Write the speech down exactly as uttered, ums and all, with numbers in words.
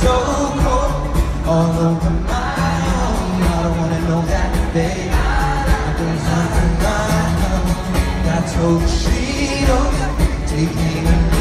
so cold all over my own. I don't wanna know that, babe. There's nothing I know. I told she don't take me